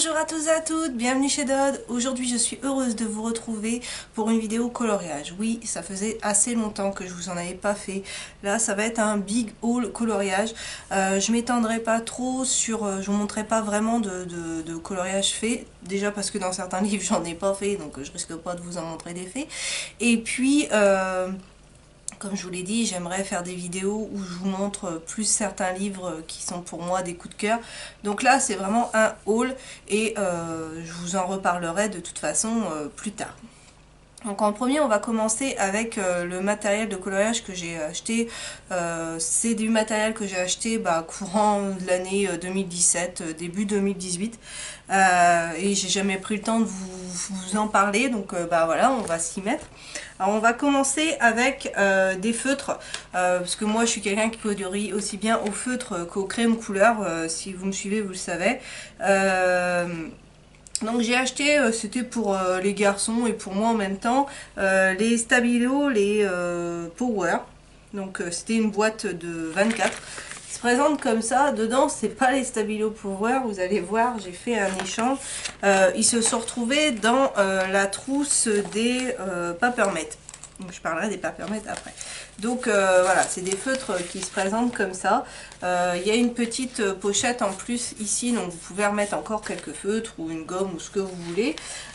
Bonjour à tous et à toutes, bienvenue chez Dodd. Aujourd'hui je suis heureuse de vous retrouver pour une vidéo coloriage. Oui, ça faisait assez longtemps que je vous en avais pas fait. Là ça va être un big haul coloriage. Je m'étendrai pas trop sur, je vous montrerai pas vraiment de coloriage fait. Déjà parce que dans certains livres j'en ai pas fait, donc je risque pas de vous en montrer des faits. Et puis comme je vous l'ai dit, j'aimerais faire des vidéos où je vous montre plus certains livres qui sont pour moi des coups de cœur. Donc là, c'est vraiment un haul et je vous en reparlerai de toute façon plus tard. Donc en premier, on va commencer avec le matériel de coloriage que j'ai acheté. C'est du matériel que j'ai acheté courant de l'année 2017, début 2018. Et j'ai jamais pris le temps de vous en parler, donc voilà, on va s'y mettre. Alors on va commencer avec des feutres, parce que moi je suis quelqu'un qui colorie aussi bien au feutre qu'au crème couleur, si vous me suivez vous le savez. Donc j'ai acheté, c'était pour les garçons et pour moi en même temps, les Stabilo, les Power. Donc c'était une boîte de 24. Ils se présentent comme ça. Dedans c'est pas les Stabilo Power, vous allez voir, j'ai fait un échange. Ils se sont retrouvés dans la trousse des Papermate. Donc je parlerai des Papermate après. Donc voilà, c'est des feutres qui se présentent comme ça. Il y a une petite pochette en plus ici, donc vous pouvez remettre encore quelques feutres ou une gomme ou ce que vous voulez.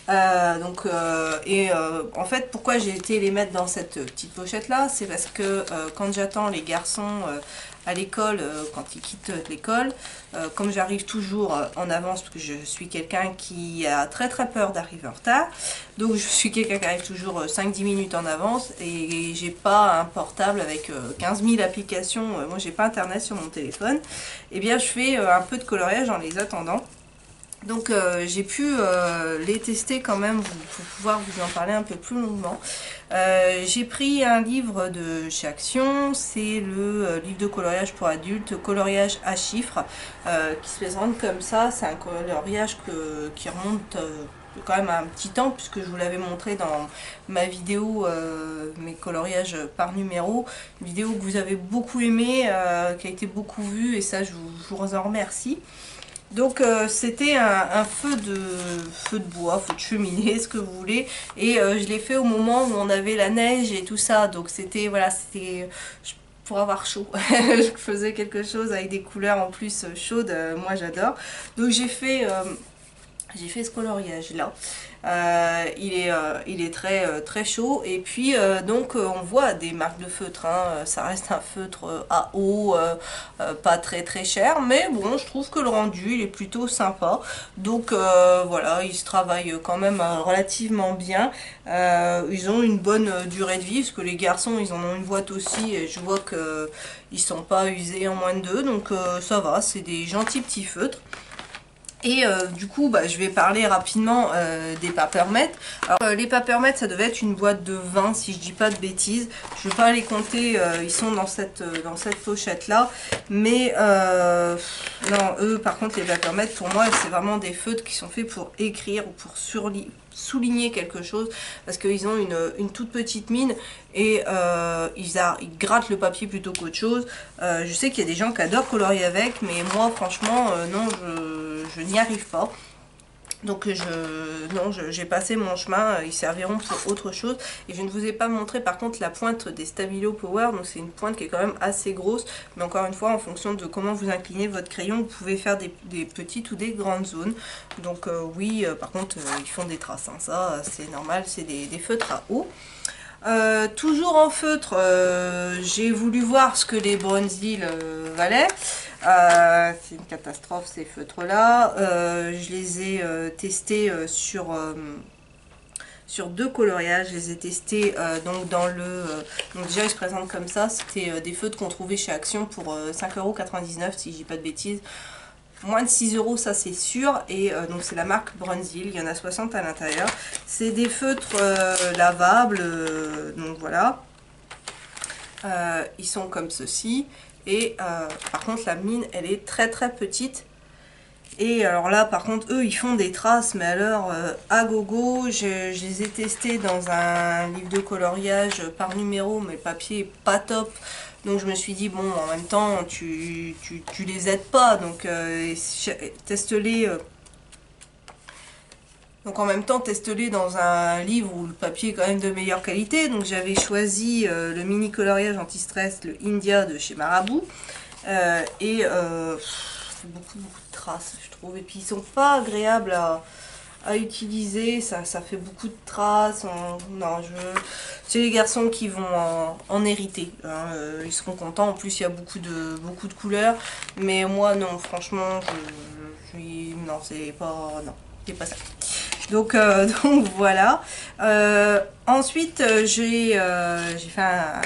En fait, pourquoi j'ai été les mettre dans cette petite pochette là, c'est parce que quand j'attends les garçons à l'école, quand ils quittent l'école, comme j'arrive toujours en avance, parce que je suis quelqu'un qui a très peur d'arriver en retard, donc je suis quelqu'un qui arrive toujours 5-10 minutes en avance, et j'ai pas un portable avec 15 000 applications, moi j'ai pas internet sur mon téléphone, et bien je fais un peu de coloriage en les attendant. Donc j'ai pu les tester quand même pour pouvoir vous en parler un peu plus longuement. J'ai pris un livre de chez Action, c'est le livre de coloriage pour adultes, coloriage à chiffres, qui se présente comme ça. C'est un coloriage qui remonte quand même à un petit temps, puisque je vous l'avais montré dans ma vidéo, mes coloriages par numéro, une vidéo que vous avez beaucoup aimée, qui a été beaucoup vue, et ça je vous en remercie. Donc c'était un feu de bois, feu de cheminée, ce que vous voulez, et je l'ai fait au moment où on avait la neige et tout ça, donc c'était, voilà, c'était pour avoir chaud. Je faisais quelque chose avec des couleurs en plus chaudes, moi j'adore. Donc j'ai fait ce coloriage là. Il est très chaud, et puis donc on voit des marques de feutre, hein. Ça reste un feutre à eau, pas très cher, mais bon, je trouve que le rendu il est plutôt sympa. Donc voilà, il se travaille quand même relativement bien. Ils ont une bonne durée de vie, parce que les garçons ils en ont une boîte aussi, et je vois que ils sont pas usés en moins de 2, donc ça va, c'est des gentils petits feutres. Et du coup, je vais parler rapidement des Papermate. Alors, les Papermate, ça devait être une boîte de 20, si je dis pas de bêtises. Je ne vais pas les compter, ils sont dans cette pochette-là. Mais, non, eux, par contre, les Papermate, pour moi, c'est vraiment des feutres qui sont faits pour écrire ou pour souligner quelque chose, parce qu'ils ont une toute petite mine, et ils grattent le papier plutôt qu'autre chose. Je sais qu'il y a des gens qui adorent colorier avec, mais moi franchement non, je n'y arrive pas. Donc j'ai passé mon chemin, ils serviront pour autre chose. Et je ne vous ai pas montré par contre la pointe des Stabilo Power, donc c'est une pointe qui est quand même assez grosse, mais encore une fois en fonction de comment vous inclinez votre crayon, vous pouvez faire des petites ou des grandes zones. Donc oui, par contre ils font des traces, hein. Ça c'est normal, c'est des feutres à eau. Toujours en feutre, j'ai voulu voir ce que les Bronzil valaient. C'est une catastrophe ces feutres là. Je les ai testés sur 2 coloriages. Je les ai testés donc dans le... donc déjà ils se présentent comme ça. C'était des feutres qu'on trouvait chez Action pour 5,99 € si je dis pas de bêtises. Moins de 6 € ça c'est sûr, et donc c'est la marque Bronzil, il y en a 60 à l'intérieur. C'est des feutres lavables, donc voilà. Ils sont comme ceci, et par contre la mine elle est très petite. Et alors là par contre eux ils font des traces, mais alors à gogo. Je les ai testés dans un livre de coloriage par numéro, mais le papier est pas top. Donc je me suis dit bon, en même temps tu les aides pas, donc teste-les Donc en même temps, teste-les dans un livre où le papier est quand même de meilleure qualité. Donc j'avais choisi le mini coloriage anti-stress, le India de chez Marabout. Beaucoup de traces, je trouve. Et puis ils sont pas agréables à utiliser, ça fait beaucoup de traces. Non, c'est les garçons qui vont en hériter, hein. Ils seront contents. En plus, il y a beaucoup de couleurs, mais moi non, franchement, non, c'est pas ça. Donc, donc voilà. Ensuite, j'ai fait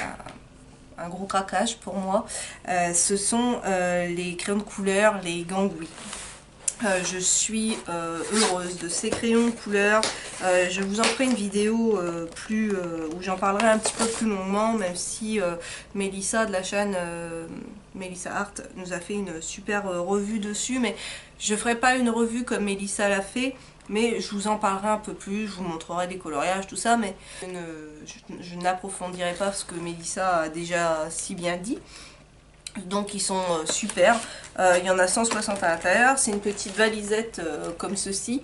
un gros craquage pour moi. Ce sont les crayons de couleur, les Gangui. Je suis heureuse de ces crayons de couleur. Je vous en ferai une vidéo où j'en parlerai un petit peu plus longuement, même si Mélissa de la chaîne Mélissa Art nous a fait une super revue dessus, mais je ne ferai pas une revue comme Mélissa l'a fait, mais je vous en parlerai un peu plus, je vous montrerai des coloriages, tout ça, mais je n'approfondirai pas ce que Mélissa a déjà si bien dit. Donc ils sont super, il y en a 160 à l'intérieur, c'est une petite valisette comme ceci.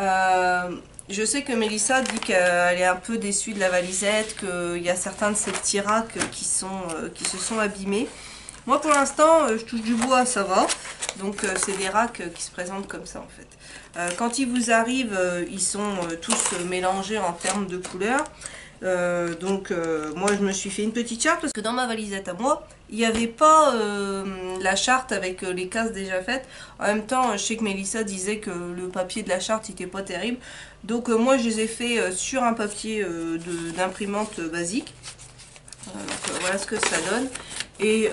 Je sais que Mélissa dit qu'elle est un peu déçue de la valisette, qu'il y a certains de ces petits racks qui se sont abîmés. Moi pour l'instant je touche du bois, ça va, donc c'est des racks qui se présentent comme ça en fait. Quand ils vous arrivent, ils sont tous mélangés en termes de couleurs. Moi je me suis fait une petite charte parce que dans ma valisette à moi il n'y avait pas la charte avec les cases déjà faites. En même temps je sais que Mélissa disait que le papier de la charte n'était pas terrible, donc moi je les ai fait sur un papier d'imprimante basique. Voilà ce que ça donne, et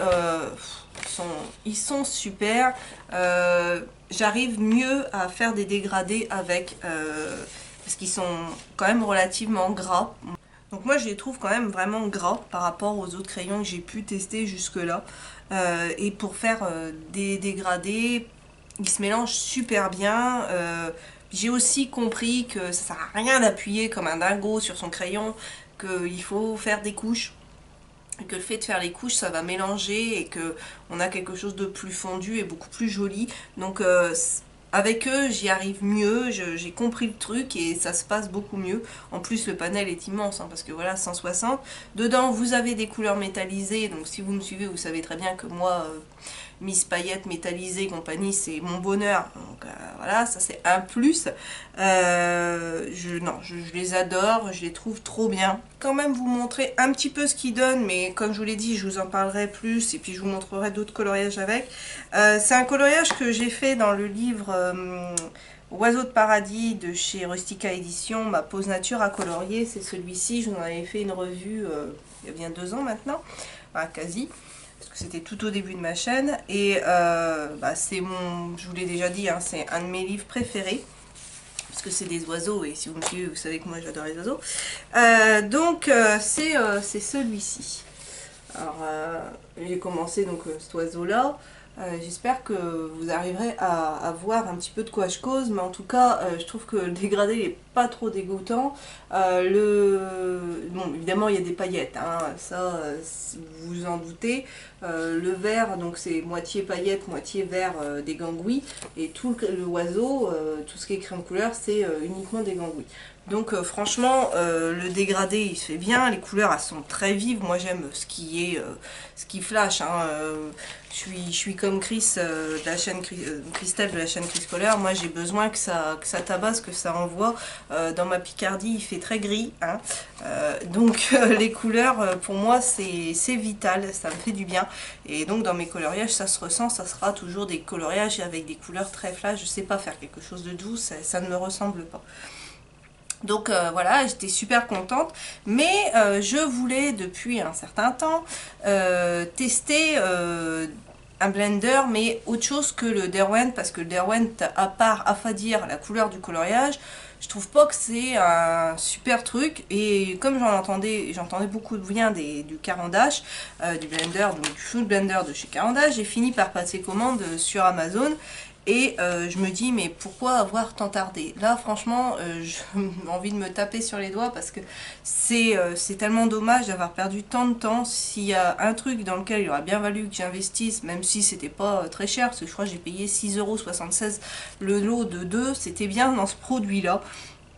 ils sont super. J'arrive mieux à faire des dégradés avec parce qu'ils sont quand même relativement gras. Donc moi je les trouve quand même vraiment gras par rapport aux autres crayons que j'ai pu tester jusque là. Et pour faire des dégradés, ils se mélangent super bien. J'ai aussi compris que ça sert à rien d'appuyer comme un dingo sur son crayon, qu'il faut faire des couches. Et que le fait de faire les couches ça va mélanger et que on a quelque chose de plus fondu et beaucoup plus joli. Donc avec eux j'y arrive mieux, j'ai compris le truc et ça se passe beaucoup mieux. En plus le panel est immense hein, parce que voilà 160. Dedans vous avez des couleurs métallisées, donc si vous me suivez vous savez très bien que moi Miss Paillettes métallisée compagnie c'est mon bonheur. Donc voilà, ça c'est un plus. Je les adore, je les trouve trop bien. Quand même vous montrer un petit peu ce qu'ils donnent, mais comme je vous l'ai dit je vous en parlerai plus et puis je vous montrerai d'autres coloriages avec. C'est un coloriage que j'ai fait dans le livre Oiseaux de paradis de chez Rustica Édition, ma pose nature à colorier, c'est celui-ci. Je vous en avais fait une revue il y a bien 2 ans maintenant, enfin quasi, parce que c'était tout au début de ma chaîne. Et c'est je vous l'ai déjà dit, hein, c'est un de mes livres préférés, parce que c'est des oiseaux, et si vous me suivez, vous savez que moi j'adore les oiseaux. C'est celui-ci. Alors, j'ai commencé donc cet oiseau-là. J'espère que vous arriverez à voir un petit peu de quoi je cause, mais en tout cas je trouve que le dégradé n'est pas trop dégoûtant. Bon, évidemment il y a des paillettes, hein, ça vous vous en doutez. Le vert, donc c'est moitié paillettes, moitié vert des gangouis, et tout l'oiseau, tout ce qui est crayon de couleur, c'est uniquement des gangouis. Donc franchement le dégradé il se fait bien, les couleurs elles sont très vives, moi j'aime ce qui flash, hein. Je suis comme Chris de la chaîne Christelle de la chaîne Chris Color, moi j'ai besoin que ça tabasse, que ça envoie. Dans ma Picardie il fait très gris, hein. Les couleurs pour moi c'est vital, ça me fait du bien, et donc dans mes coloriages ça se ressent, ça sera toujours des coloriages avec des couleurs très flash. Je sais pas faire quelque chose de doux, ça ne me ressemble pas. Donc voilà, j'étais super contente, mais je voulais depuis un certain temps tester un blender, mais autre chose que le Derwent, parce que le Derwent, à part affadir la couleur du coloriage, je trouve pas que c'est un super truc. Et comme j'entendais beaucoup de bien du Caran d'Ache, du blender, donc du Food Blender de chez Caran d'Ache, j'ai fini par passer commande sur Amazon. Et je me dis, mais pourquoi avoir tant tardé? Là, franchement, j'ai envie de me taper sur les doigts parce que c'est tellement dommage d'avoir perdu tant de temps. S'il y a un truc dans lequel il aurait bien valu que j'investisse, même si c'était pas très cher, parce que je crois que j'ai payé 6,76 € le lot de 2, c'était bien dans ce produit-là.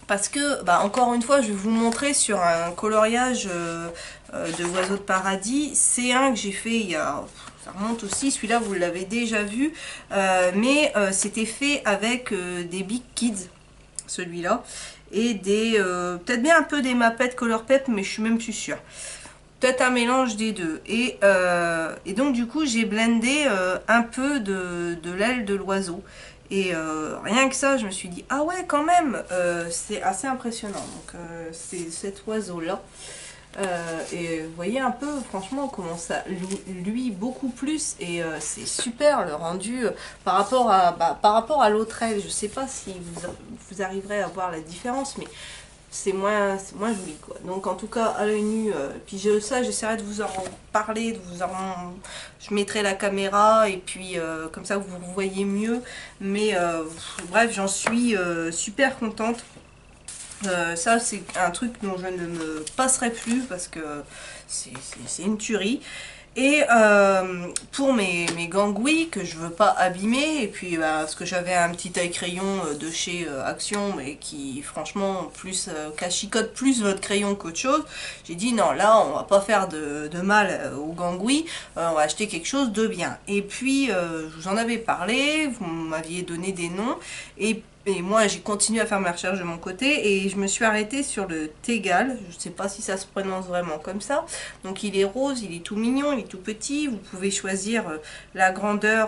parce que, bah, encore une fois, je vais vous montrer sur un coloriage de Oiseaux de Paradis. C'est un que j'ai fait il y a... Ça remonte aussi, celui-là vous l'avez déjà vu, mais c'était fait avec des Big Kids, celui-là, et des peut-être bien un peu des Mappettes Color Pep, mais je suis même plus sûre. Peut-être un mélange des deux. Et donc du coup j'ai blendé un peu de l'aile de l'oiseau. Et rien que ça, je me suis dit, ah ouais, quand même, c'est assez impressionnant. Donc c'est cet oiseau-là. Et vous voyez un peu, franchement, comment ça luit beaucoup plus. Et c'est super le rendu par rapport à l'autre aile. Je sais pas si vous arriverez à voir la différence, mais c'est moins joli, quoi. Donc en tout cas à l'œil nu, puis ça j'essaierai de vous en parler, je mettrai la caméra et puis comme ça vous voyez mieux, mais bref, j'en suis super contente. Ça c'est un truc dont je ne me passerai plus parce que c'est une tuerie. Et pour mes gangouis que je veux pas abîmer, et puis parce que j'avais un petit taille-crayon de chez Action, mais qui franchement cachicote plus votre crayon qu'autre chose, j'ai dit non, là on va pas faire de mal aux gangouis, on va acheter quelque chose de bien. Et puis je vous en avais parlé, vous m'aviez donné des noms, et moi j'ai continué à faire mes recherches de mon côté et je me suis arrêtée sur le Tegal. Je ne sais pas si ça se prononce vraiment comme ça. Donc il est rose, il est tout mignon, il est tout petit. Vous pouvez choisir la grandeur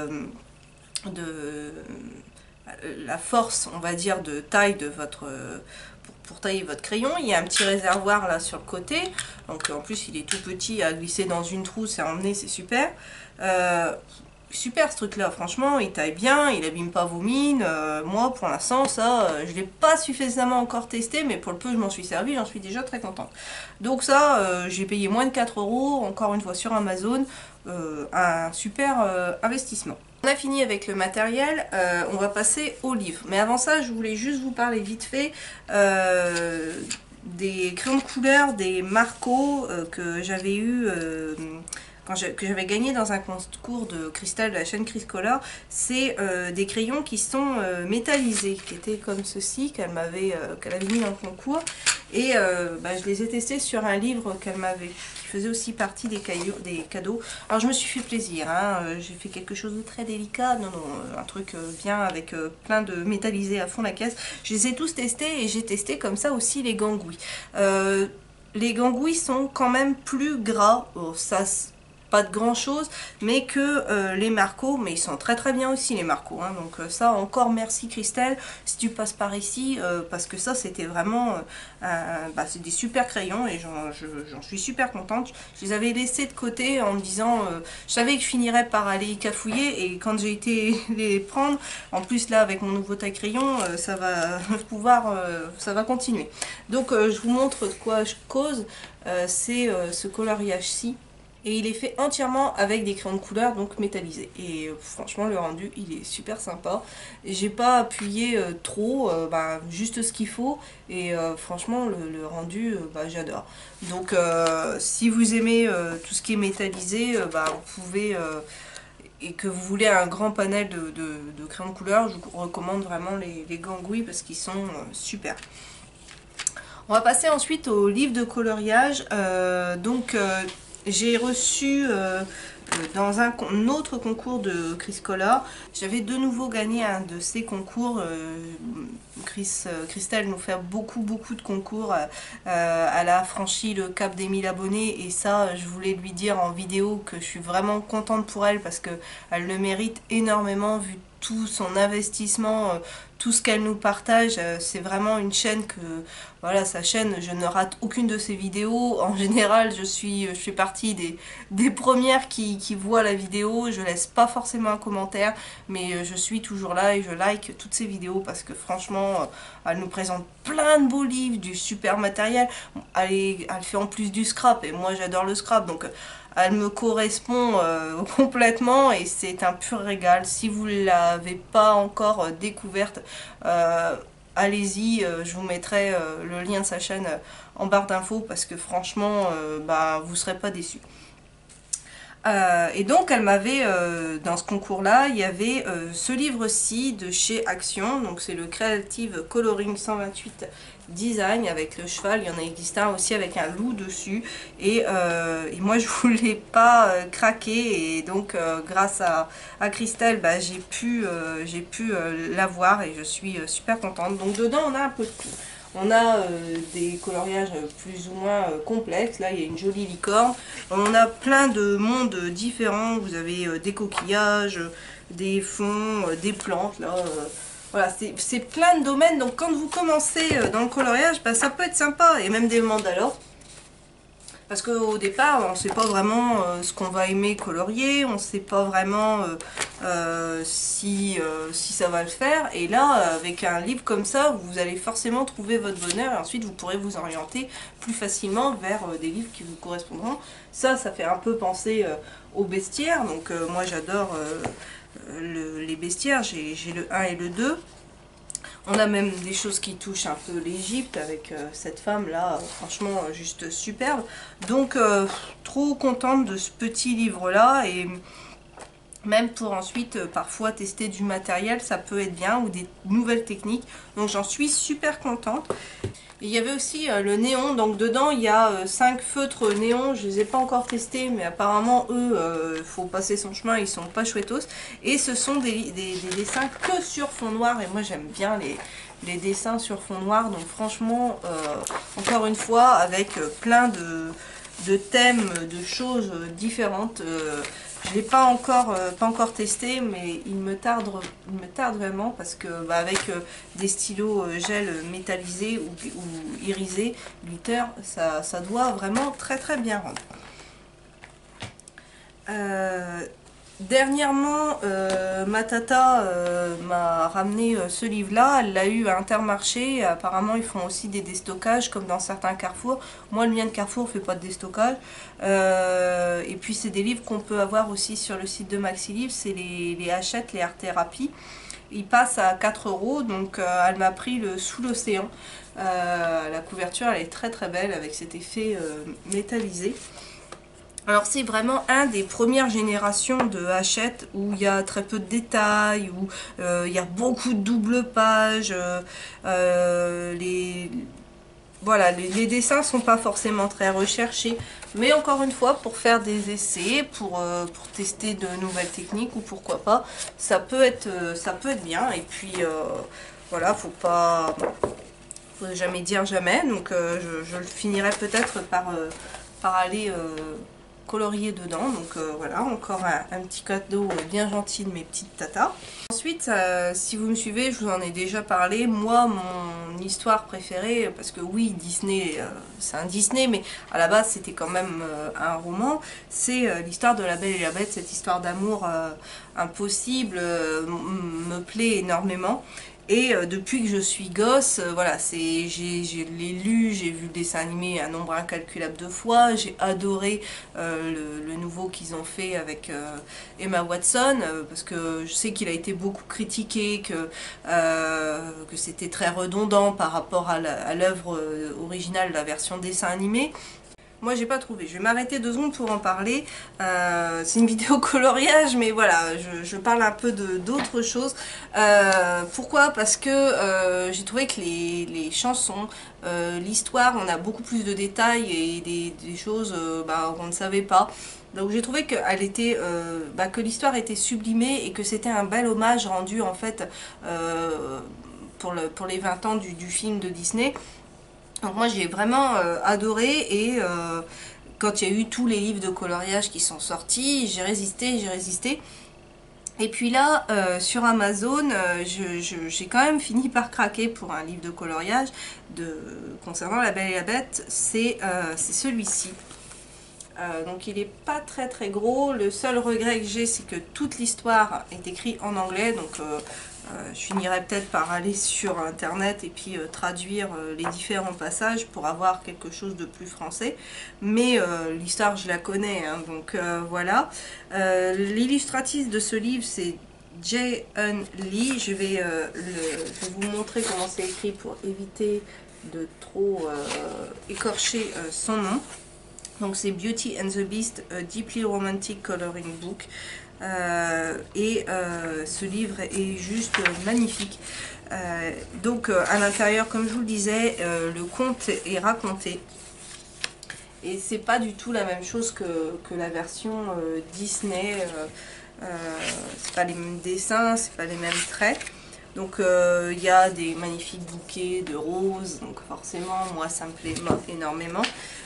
de la force, on va dire, de taille de votre... pour tailler votre crayon. Il y a un petit réservoir là sur le côté. Donc en plus il est tout petit à glisser dans une trousse et à emmener, c'est super. Super ce truc là, franchement il taille bien, il abîme pas vos mines. Moi pour l'instant ça je l'ai pas suffisamment encore testé, mais pour le peu je m'en suis servi, j'en suis déjà très contente. Donc ça j'ai payé moins de 4 €, encore une fois sur Amazon, un super investissement. On a fini avec le matériel, on va passer au livre, mais avant ça je voulais juste vous parler vite fait des crayons de couleur, des Marco que j'avais eu que j'avais gagné dans un concours de cristal de la chaîne Criscolor. C'est des crayons qui sont métallisés, qui étaient comme ceci, qu'elle avait mis dans le concours. Et je les ai testés sur un livre qui faisait aussi partie des cadeaux. Alors je me suis fait plaisir, hein, j'ai fait quelque chose de très délicat, non, un truc bien avec plein de métallisés à fond la caisse. Je les ai tous testés et j'ai testé comme ça aussi les gangouis. Les gangouis sont quand même plus gras, ça pas de grand chose, mais que les Marco, mais ils sont très très bien aussi les Marco, hein, donc ça encore merci Christelle si tu passes par ici, parce que ça c'était vraiment c'est des super crayons et j'en suis super contente. Je les avais laissés de côté en me disant je savais que je finirais par aller y cafouiller, et quand j'ai été les prendre, en plus là avec mon nouveau taille crayon, ça va ça va continuer. Donc je vous montre de quoi je cause. C'est ce coloriage-ci. Et il est fait entièrement avec des crayons de couleur, donc métallisés. Et franchement, le rendu, il est super sympa. J'ai pas appuyé trop, juste ce qu'il faut. Et franchement, le rendu, j'adore. Donc, si vous aimez tout ce qui est métallisé, vous pouvez... et que vous voulez un grand panel de crayons de couleur, je vous recommande vraiment les gangouis parce qu'ils sont super. On va passer ensuite au livre de coloriage. J'ai reçu dans un autre concours de Criscolor, j'avais de nouveau gagné un de ces concours. Christelle nous fait beaucoup de concours, elle a franchi le cap des 1000 abonnés, et ça je voulais lui dire en vidéo que je suis vraiment contente pour elle parce qu'elle le mérite énormément vu tout son investissement, tout ce qu'elle nous partage. C'est vraiment une chaîne que, voilà, sa chaîne, je ne rate aucune de ses vidéos. En général, je fais partie des premières qui voient la vidéo. Je laisse pas forcément un commentaire, mais je suis toujours là et je like toutes ses vidéos parce que franchement, elle nous présente plein de beaux livres, du super matériel. Elle fait en plus du scrap, et moi j'adore le scrap, donc elle me correspond complètement et c'est un pur régal. Si vous ne l'avez pas encore découverte, allez-y, je vous mettrai le lien de sa chaîne en barre d'infos parce que franchement, vous ne serez pas déçus. Et donc elle m'avait, dans ce concours-là, il y avait ce livre-ci de chez Action, donc c'est le Creative Coloring 128 Design avec le cheval, il y en a existé un aussi avec un loup dessus, et moi je voulais pas craquer, et donc grâce à Christelle, bah, j'ai pu l'avoir et je suis super contente. Donc dedans on a un peu de tout. On a des coloriages plus ou moins complexes. Là, il y a une jolie licorne. On a plein de mondes différents. Vous avez des coquillages, des fonds, des plantes. Là, voilà, c'est plein de domaines. Donc, quand vous commencez dans le coloriage, bah, ça peut être sympa. Et même des mandalas. Parce qu'au départ, on ne sait pas vraiment ce qu'on va aimer colorier, on ne sait pas vraiment si ça va le faire. Et là, avec un livre comme ça, vous allez forcément trouver votre bonheur et ensuite vous pourrez vous orienter plus facilement vers des livres qui vous correspondront. Ça fait un peu penser aux bestiaires. Donc moi j'adore les bestiaires, j'ai le 1 et le 2. On a même des choses qui touchent un peu l'Égypte avec cette femme là, franchement juste superbe. Donc trop contente de ce petit livre là, et même pour ensuite parfois tester du matériel, ça peut être bien, ou des nouvelles techniques. Donc j'en suis super contente. Il y avait aussi le néon, donc dedans il y a 5 feutres néons, je les ai pas encore testés, mais apparemment eux, faut passer son chemin, ils sont pas chouettos. Et ce sont des dessins que sur fond noir, et moi j'aime bien les dessins sur fond noir, donc franchement, encore une fois, avec plein de thèmes, de choses différentes. Je ne l'ai pas encore testé, mais il me tarde vraiment, parce que bah, avec des stylos gel métallisés ou irisés, glitter, ça doit vraiment très très bien rendre. Dernièrement, ma tata m'a ramené ce livre-là. Elle l'a eu à Intermarché. Apparemment, ils font aussi des déstockages comme dans certains Carrefour. Moi, le mien de Carrefour ne fait pas de déstockage. Et puis, c'est des livres qu'on peut avoir aussi sur le site de Maxi-Livre. C'est les Hachette, les Art Thérapie. Ils passent à 4 €. Donc, elle m'a pris le Sous l'océan. La couverture, elle est très très belle avec cet effet métallisé. Alors c'est vraiment un des premières générations de Hachette où il y a très peu de détails, où il y a beaucoup de double pages, voilà, les dessins sont pas forcément très recherchés, mais encore une fois, pour faire des essais, pour tester de nouvelles techniques, ou pourquoi pas, ça peut être bien. Et puis voilà, faut jamais dire jamais, donc je le finirai peut-être par aller colorier dedans. Donc voilà, encore un petit cadeau bien gentil de mes petites tatas. Ensuite, si vous me suivez, je vous en ai déjà parlé. Moi, mon histoire préférée, parce que oui, Disney, c'est un Disney, mais à la base c'était quand même un roman, c'est l'histoire de La Belle et la Bête. Cette histoire d'amour impossible me plaît énormément. Et depuis que je suis gosse, voilà, je l'ai lu, j'ai vu le dessin animé un nombre incalculable de fois, j'ai adoré le nouveau qu'ils ont fait avec Emma Watson, parce que je sais qu'il a été beaucoup critiqué, que c'était très redondant par rapport à l'œuvre originale, la version dessin animé. Moi j'ai pas trouvé, je vais m'arrêter 2 secondes pour en parler. C'est une vidéo coloriage, mais voilà, je parle un peu d'autres choses. Pourquoi? Parce que j'ai trouvé que les chansons, l'histoire, on a beaucoup plus de détails et des choses qu'on ne savait pas. Donc j'ai trouvé que l'histoire était sublimée et que c'était un bel hommage rendu en fait pour les 20 ans du film de Disney. Donc moi j'ai vraiment adoré, et quand il y a eu tous les livres de coloriage qui sont sortis, j'ai résisté. Et puis là, sur Amazon, j'ai quand même fini par craquer pour un livre de coloriage concernant La Belle et la Bête. C'est celui-ci. Donc il n'est pas très très gros. Le seul regret que j'ai, c'est que toute l'histoire est écrite en anglais. Donc je finirai peut-être par aller sur internet et puis traduire les différents passages pour avoir quelque chose de plus français. Mais l'histoire je la connais, hein, donc voilà. L'illustratrice de ce livre, c'est Jae-Eun Lee. Je vais vous montrer comment c'est écrit pour éviter de trop écorcher son nom. Donc c'est Beauty and the Beast, a Deeply Romantic Coloring Book. Ce livre est juste magnifique. Donc à l'intérieur, comme je vous le disais, le conte est raconté. Et c'est pas du tout la même chose que la version Disney. C'est pas les mêmes dessins, c'est pas les mêmes traits. Donc il y a des magnifiques bouquets de roses, donc forcément moi ça me plaît énormément.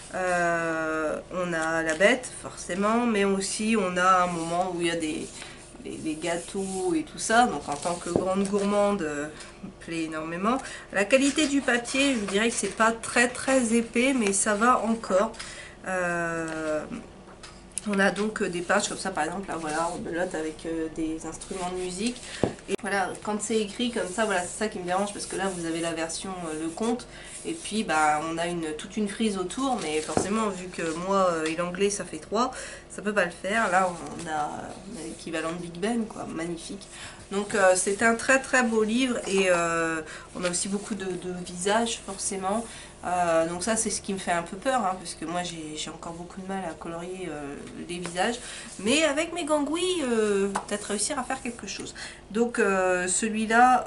On a la bête forcément, mais aussi on a un moment où il y a des gâteaux et tout ça, donc en tant que grande gourmande me plaît énormément. La qualité du papier, je vous dirais que c'est pas très épais, mais ça va encore. On a donc des pages comme ça, par exemple, là voilà, rebelote avec des instruments de musique. Et voilà, quand c'est écrit comme ça, voilà, c'est ça qui me dérange, parce que là vous avez la version le conte, et puis bah on a toute une frise autour, mais forcément vu que moi et l'anglais ça fait 3, ça peut pas le faire. Là on a l'équivalent de Big Ben, quoi, magnifique. Donc c'est un très beau livre, et on a aussi beaucoup de visages forcément. Donc ça c'est ce qui me fait un peu peur, hein, parce que moi j'ai encore beaucoup de mal à colorier les visages, mais avec mes gangouilles peut-être réussir à faire quelque chose. Donc celui-là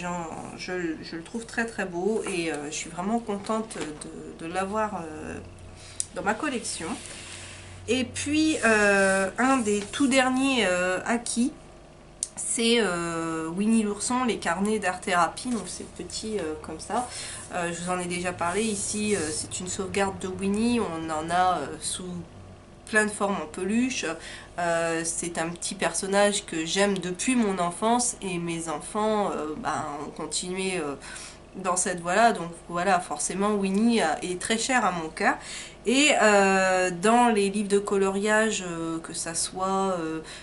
je le trouve très beau, et je suis vraiment contente de l'avoir dans ma collection. Et puis un des tout derniers acquis, c'est Winnie l'ourson, les carnets d'art-thérapie, donc c'est petit comme ça. Je vous en ai déjà parlé ici, c'est une sauvegarde de Winnie, on en a sous plein de formes en peluche. C'est un petit personnage que j'aime depuis mon enfance, et mes enfants ont continué dans cette voie-là, donc voilà, forcément Winnie est très chère à mon cœur. Et dans les livres de coloriage, que ça soit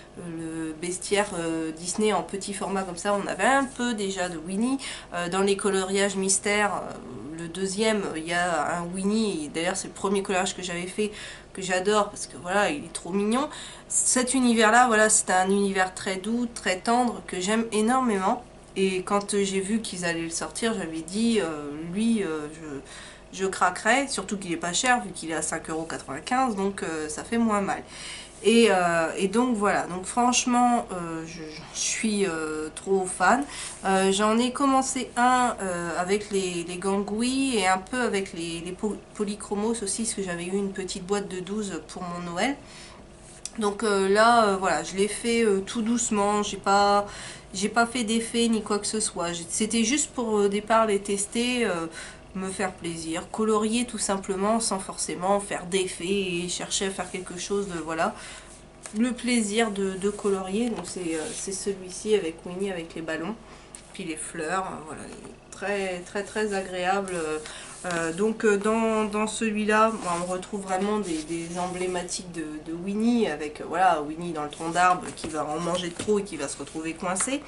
le bestiaire Disney en petit format comme ça, on avait un peu déjà de Winnie. Dans les coloriages mystères, le deuxième, il y a un Winnie, d'ailleurs c'est le premier coloriage que j'avais fait, que j'adore parce que voilà, il est trop mignon. Cet univers-là, voilà, c'est un univers très doux, très tendre, que j'aime énormément. Et quand j'ai vu qu'ils allaient le sortir, j'avais dit, lui, je craquerais, surtout qu'il est pas cher, vu qu'il est à 5,95 €, donc ça fait moins mal. Et donc voilà, donc franchement, je suis trop fan. J'en ai commencé un avec les gangouilles, et un peu avec les polychromos aussi, parce que j'avais eu une petite boîte de 12 pour mon Noël. Donc là, voilà, je l'ai fait tout doucement, j'ai pas fait d'effet ni quoi que ce soit. C'était juste pour au départ les tester, me faire plaisir, colorier tout simplement, sans forcément faire d'effet et chercher à faire quelque chose de, voilà, le plaisir de colorier. Donc c'est celui-ci avec Winnie, avec les ballons, puis les fleurs, voilà, très agréable. Donc dans celui-là, on retrouve vraiment des emblématiques de Winnie, avec voilà, Winnie dans le tronc d'arbre qui va en manger trop et qui va se retrouver coincé.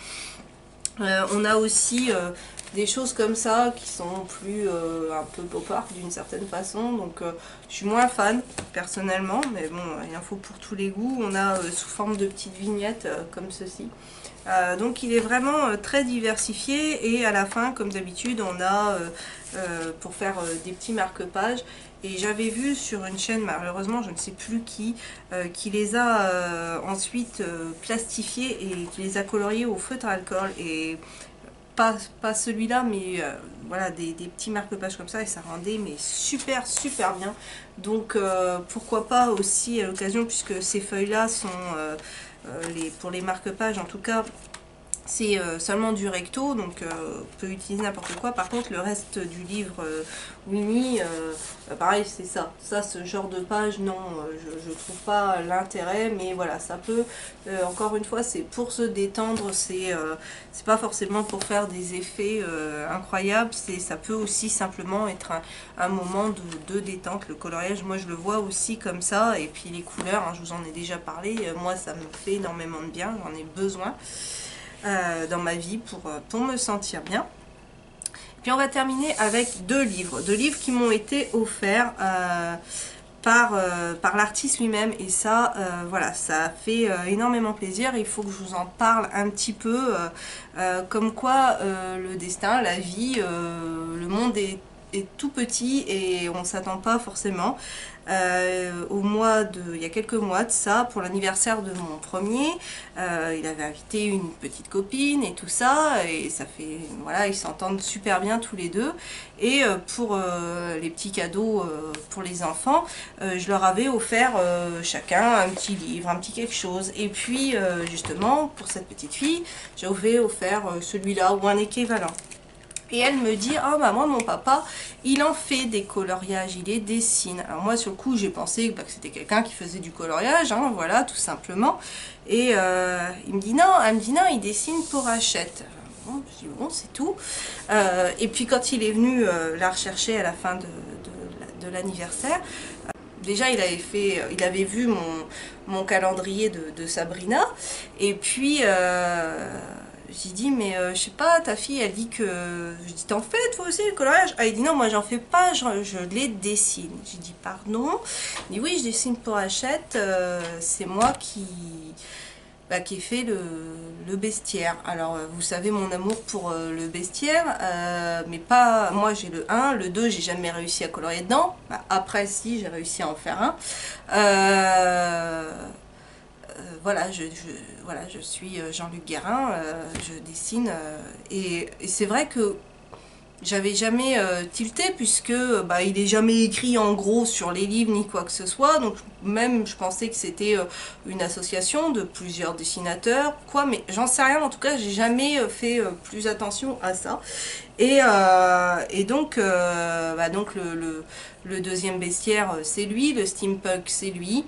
On a aussi des choses comme ça qui sont plus un peu pop-art d'une certaine façon, donc je suis moins fan personnellement, mais bon, il en faut pour tous les goûts. On a sous forme de petites vignettes comme ceci. Donc il est vraiment très diversifié, et à la fin, comme d'habitude, on a pour faire des petits marque-pages. Et j'avais vu sur une chaîne, malheureusement je ne sais plus qui les a ensuite plastifiés et qui les a coloriés au feutre à alcool, et pas celui-là, mais voilà, des petits marque-pages comme ça, et ça rendait mais super bien. Donc pourquoi pas aussi à l'occasion, puisque ces feuilles-là sont pour les marque-pages en tout cas, c'est seulement du recto, donc on peut utiliser n'importe quoi. Par contre, le reste du livre Winnie, pareil, c'est ça. Ce genre de page, non, je trouve pas l'intérêt, mais voilà, ça peut, encore une fois, c'est pour se détendre, c'est pas forcément pour faire des effets incroyables, ça peut aussi simplement être un moment de détente. Le coloriage, moi je le vois aussi comme ça, et puis les couleurs, hein, je vous en ai déjà parlé, moi ça me fait énormément de bien, j'en ai besoin dans ma vie pour me sentir bien. Et puis on va terminer avec deux livres qui m'ont été offerts par l'artiste lui-même, et ça voilà, ça fait énormément plaisir. Il faut que je vous en parle un petit peu, comme quoi le destin, la vie, le monde est est tout petit et on ne s'attend pas forcément. Il y a quelques mois de ça, pour l'anniversaire de mon premier, il avait invité une petite copine et tout ça, et ça fait, voilà, ils s'entendent super bien tous les deux. Et pour les petits cadeaux pour les enfants, je leur avais offert chacun un petit livre, un petit quelque chose. Et puis justement, pour cette petite fille, j'avais offert celui-là ou un équivalent. Et elle me dit, ah maman, mon papa, il en fait des coloriages, il les dessine. Alors moi sur le coup j'ai pensé que c'était quelqu'un qui faisait du coloriage, hein, voilà, tout simplement. Et il me dit non, elle me dit non, il dessine pour Hachette. Bon, je dis bon, c'est tout. Et puis quand il est venu la rechercher à la fin de l'anniversaire, déjà il avait vu mon calendrier de Sabrina, et puis j'ai dit mais je sais pas, ta fille elle dit que, je dis t'en fais toi aussi le coloriage? Ah, il dit non, moi j'en fais pas, je les dessine. J'ai dit pardon? Il dit oui, je dessine pour Hachette, c'est moi qui ai fait le bestiaire. Alors vous savez mon amour pour le bestiaire, mais pas, moi j'ai le 1, le 2 j'ai jamais réussi à colorier dedans, après si j'ai réussi à en faire un. Voilà, je suis Jean-Luc Guérin, je dessine, et c'est vrai que j'avais jamais tilté, puisque il est jamais écrit en gros sur les livres ni quoi que ce soit, donc même je pensais que c'était une association de plusieurs dessinateurs, quoi, mais j'en sais rien, en tout cas j'ai jamais fait plus attention à ça. Et donc, le deuxième bestiaire c'est lui, le steampunk c'est lui.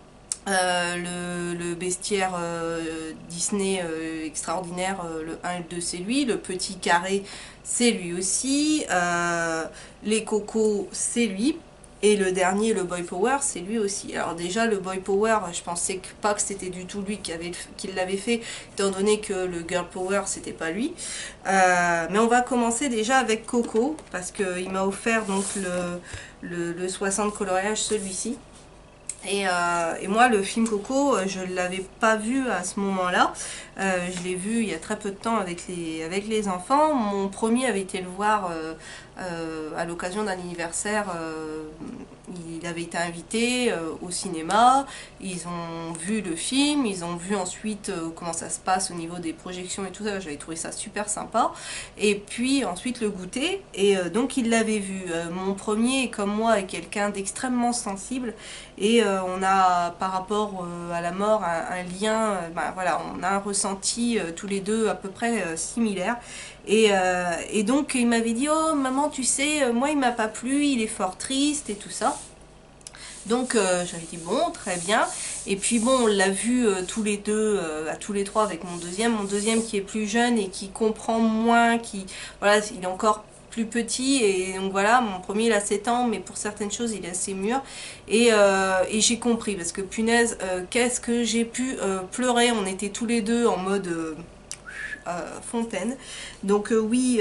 Le bestiaire Disney extraordinaire, le 1 et le 2 c'est lui, le petit carré c'est lui aussi, les cocos c'est lui, et le dernier, le Boy Power, c'est lui aussi. Alors déjà le Boy Power, je pensais pas que c'était du tout lui qui l'avait fait, étant donné que le Girl Power c'était pas lui. Mais on va commencer déjà avec Coco, parce qu'il m'a offert donc le 60 coloriage, celui-ci. Et moi le film Coco, je ne l'avais pas vu à ce moment-là, je l'ai vu il y a très peu de temps avec les enfants. Mon premier avait été le voir à l'occasion d'un anniversaire, il avait été invité au cinéma, ils ont vu le film, ils ont vu ensuite comment ça se passe au niveau des projections et tout ça, j'avais trouvé ça super sympa, et puis ensuite le goûter, et donc il l'avait vu. Mon premier, comme moi, est quelqu'un d'extrêmement sensible, et on a par rapport à la mort un lien, voilà, on a un ressenti tous les deux à peu près similaire. Et donc il m'avait dit, oh maman, tu sais, moi il m'a pas plu, il est fort triste et tout ça. Donc j'avais dit bon, très bien. Et puis bon, on l'a vu tous les deux, à tous les trois avec mon deuxième qui est plus jeune et qui comprend moins, qui, voilà, il est encore plus petit, et donc voilà, mon premier il a 7 ans, mais pour certaines choses il est assez mûr, et j'ai compris, parce que punaise, qu'est-ce que j'ai pu pleurer, on était tous les deux en mode fontaine. Donc oui,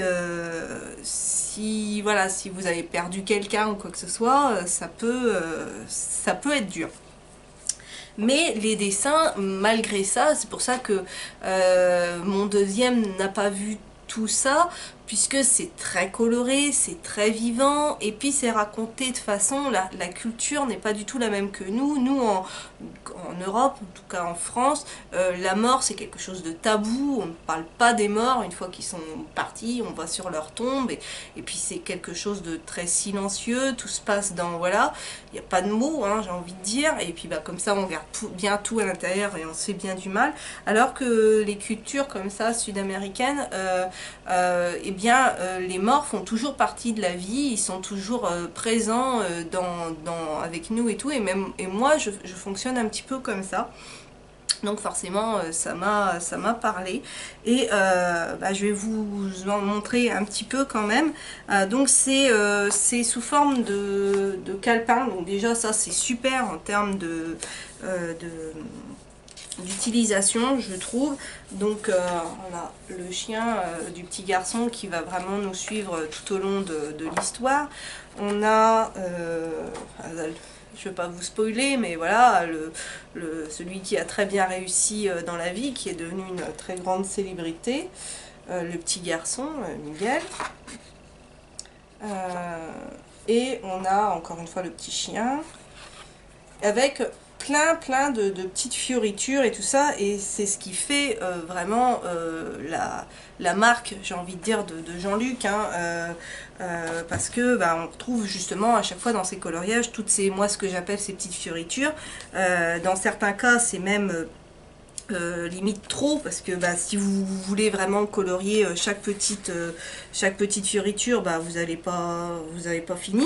si vous avez perdu quelqu'un ou quoi que ce soit, ça peut être dur. Mais les dessins, malgré ça, c'est pour ça que mon deuxième n'a pas vu tout ça, puisque c'est très coloré, c'est très vivant, et puis c'est raconté de façon, la culture n'est pas du tout la même que nous. Nous en Europe, en tout cas en France, la mort c'est quelque chose de tabou, on ne parle pas des morts, une fois qu'ils sont partis, on va sur leur tombe, et puis c'est quelque chose de très silencieux, tout se passe dans, voilà, il n'y a pas de mots, hein, j'ai envie de dire, et puis comme ça on garde bien tout à l'intérieur et on se fait bien du mal, alors que les cultures comme ça, sud-américaines, eh bien les morts font toujours partie de la vie, ils sont toujours présents avec nous et tout, et moi je fonctionne un petit peu comme ça. Donc forcément ça m'a parlé, et je vais vous en montrer un petit peu quand même. Donc c'est sous forme de calepin, donc déjà ça c'est super en termes d'utilisation, je trouve. Donc on a le chien du petit garçon qui va vraiment nous suivre tout au long de l'histoire. On a je ne vais pas vous spoiler, mais voilà, celui qui a très bien réussi dans la vie, qui est devenu une très grande célébrité, le petit garçon, Miguel. Et on a encore une fois le petit chien avec plein de petites fioritures et tout ça, et c'est ce qui fait vraiment la marque, j'ai envie de dire, de Jean-Luc, hein, parce que bah, on retrouve justement à chaque fois dans ces coloriages toutes ces, moi ce que j'appelle ces petites fioritures. Dans certains cas c'est même limite trop, parce que bah, si vous voulez vraiment colorier chaque petite fioriture, bah, vous n'avez pas fini.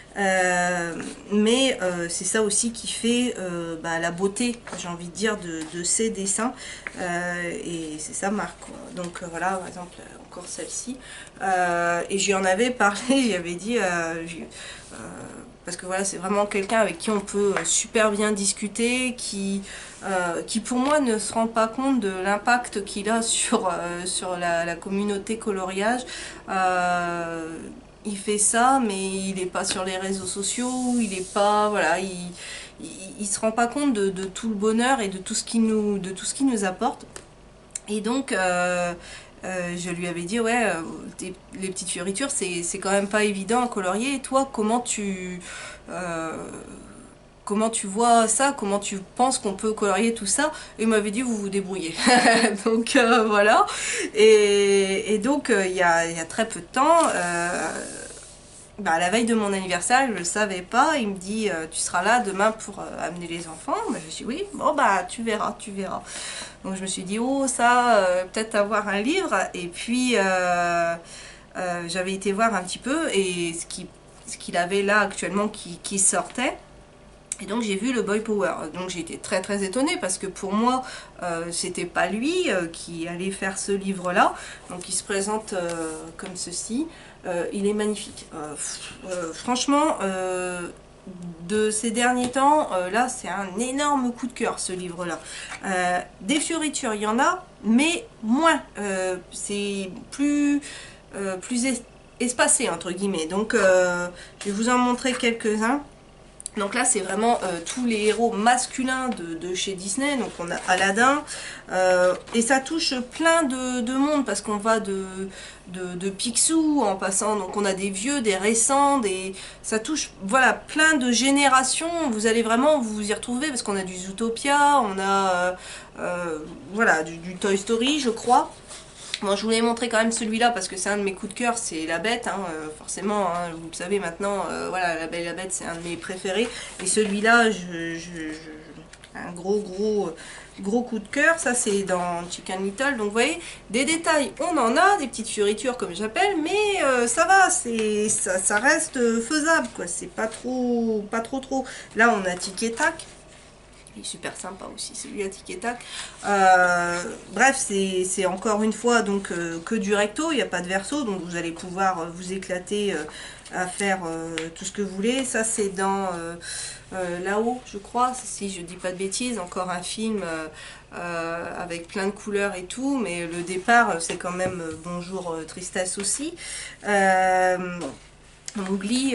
Mais c'est ça aussi qui fait bah, la beauté, j'ai envie de dire, de ces dessins, et c'est sa marque, quoi. Donc voilà, par exemple encore celle-ci, et j'y en avais parlé, j'avais dit parce que voilà, c'est vraiment quelqu'un avec qui on peut super bien discuter, qui pour moi ne se rend pas compte de l'impact qu'il a sur la communauté coloriage. Il fait ça, mais il n'est pas sur les réseaux sociaux, il est pas, voilà, il se rend pas compte de tout le bonheur et de tout ce qu'il nous apporte. Et donc je lui avais dit, ouais, les petites fioritures, c'est quand même pas évident à colorier. Et toi, comment tu vois ça? Comment tu penses qu'on peut colorier tout ça? Et il m'avait dit, vous vous débrouillez. Donc voilà. Et donc il y a très peu de temps, bah, à la veille de mon anniversaire, je ne le savais pas, il me dit tu seras là demain pour amener les enfants. Bah, je me suis dit oui, bon bah tu verras. Donc je me suis dit oh ça, peut-être avoir un livre. Et puis j'avais été voir un petit peu, et ce qu'il avait là actuellement qui sortait. Et donc j'ai vu le Boy Power, donc j'ai été très étonnée, parce que pour moi c'était pas lui qui allait faire ce livre là. Donc il se présente comme ceci, il est magnifique, franchement de ces derniers temps, là c'est un énorme coup de cœur ce livre là. Des fioritures il y en a, mais moins, c'est plus espacé entre guillemets, donc je vais vous en montrer quelques-uns. Donc là c'est vraiment tous les héros masculins de chez Disney. Donc on a Aladdin, et ça touche plein de monde, parce qu'on va de Picsou en passant, donc on a des vieux, des récents, ça touche voilà plein de générations. Vous allez vraiment vous y retrouver, parce qu'on a du Zootopia, on a voilà du Toy Story je crois. Bon, je voulais montrer quand même celui-là parce que c'est un de mes coups de cœur, c'est La Bête, hein, forcément, hein, vous le savez maintenant, voilà, La Belle et la Bête c'est un de mes préférés, et celui-là, un gros coup de cœur. Ça c'est dans Chicken Little, donc vous voyez, des détails, on en a, des petites fioritures comme j'appelle, mais ça va, ça reste faisable, quoi, c'est pas trop. Là on a Tic et Tac. Il est super sympa aussi, celui à Tic et Tac. Bref, c'est encore une fois donc que du recto, il n'y a pas de verso, donc vous allez pouvoir vous éclater à faire tout ce que vous voulez. Ça c'est dans là-haut, je crois, si je dis pas de bêtises, encore un film avec plein de couleurs et tout, mais le départ c'est quand même Bonjour Tristesse aussi. Mowgli,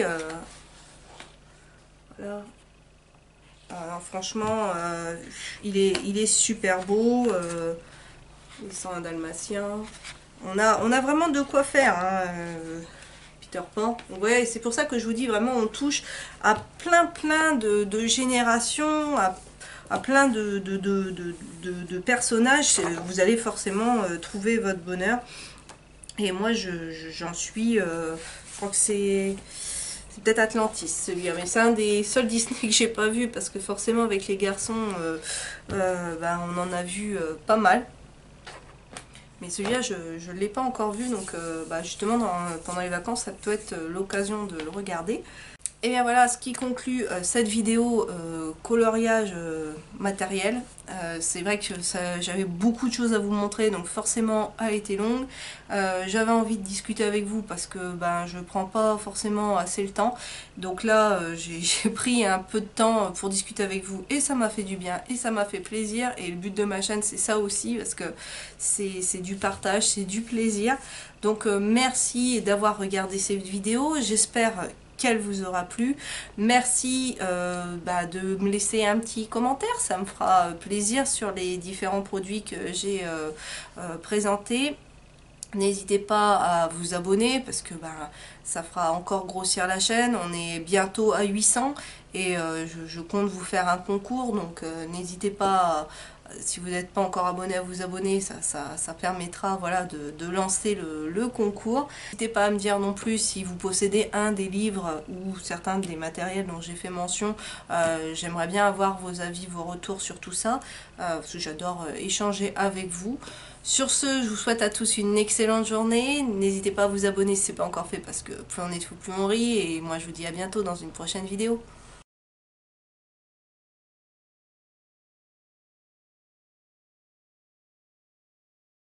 voilà. Alors, franchement, il est super beau. Il sent un dalmatien. On a vraiment de quoi faire, hein, Peter Pan. Donc, ouais, c'est pour ça que je vous dis vraiment, on touche à plein de générations, à plein de personnages. Vous allez forcément trouver votre bonheur. Et moi, j'en suis. Je crois que c'est peut-être Atlantis celui-là, mais c'est un des seuls Disney que j'ai pas vu, parce que forcément avec les garçons bah, on en a vu pas mal, mais celui-là je ne l'ai pas encore vu, donc bah, justement pendant les vacances ça peut être l'occasion de le regarder. Et bien voilà ce qui conclut cette vidéo coloriage matériel. C'est vrai que j'avais beaucoup de choses à vous montrer, donc forcément elle était longue. J'avais envie de discuter avec vous parce que ben, je prends pas forcément assez le temps. Donc là j'ai pris un peu de temps pour discuter avec vous, et ça m'a fait du bien et ça m'a fait plaisir. Et le but de ma chaîne c'est ça aussi, parce que c'est du partage, c'est du plaisir. Donc merci d'avoir regardé cette vidéo, j'espère qu'elle vous aura plu. Merci bah, de me laisser un petit commentaire, ça me fera plaisir sur les différents produits que j'ai présentés. N'hésitez pas à vous abonner parce que ça fera encore grossir la chaîne. On est bientôt à 800 et je compte vous faire un concours. Donc n'hésitez pas, si vous n'êtes pas encore abonné, à vous abonner. Ça permettra voilà, de lancer le concours. N'hésitez pas à me dire non plus si vous possédez un des livres ou certains des matériels dont j'ai fait mention. J'aimerais bien avoir vos avis, vos retours sur tout ça. Parce que j'adore échanger avec vous. Sur ce, je vous souhaite à tous une excellente journée. N'hésitez pas à vous abonner si ce n'est pas encore fait parce que plus on est fou, plus on rit. Et moi, je vous dis à bientôt dans une prochaine vidéo.